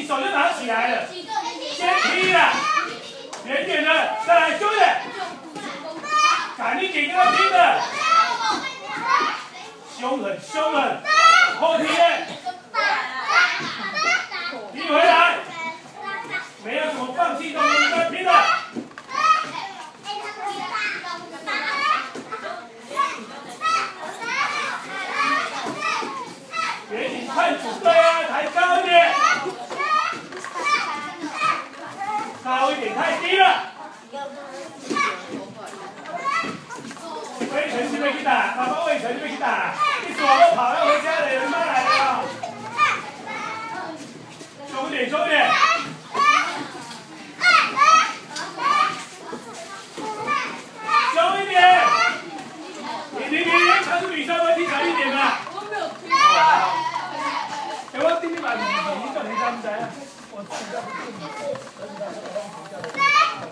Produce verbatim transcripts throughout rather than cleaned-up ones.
你手就拿起来了，先踢了，远点的，再来丢的，赶紧给跟他拼的，凶狠凶狠，后踢的，踢回来，没有什么放弃动作，跟他拼的。 看主队啊，抬高一点，高一点，太低了。魏晨这边去打，爸爸魏晨这边去打，一直往后跑要回家的，有人妈来了。凶点，凶点。凶一点。你你你，他是女生，我踢长一点的。 我我今天买米米就你知唔知啊？我知道不是米，我知道我我我知道。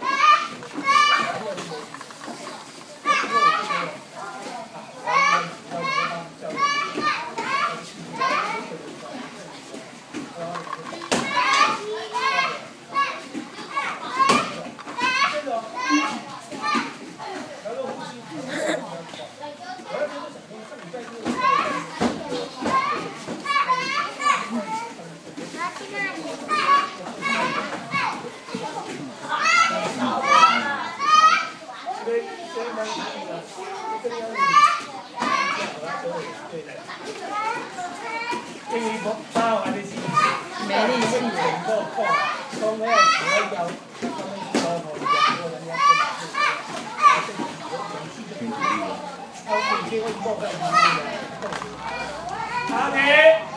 因為我包還是咩呢？是人個課，講咩所有咁樣個學人個人一個，我哋我哋我哋波嘅唔係嘅。阿姐。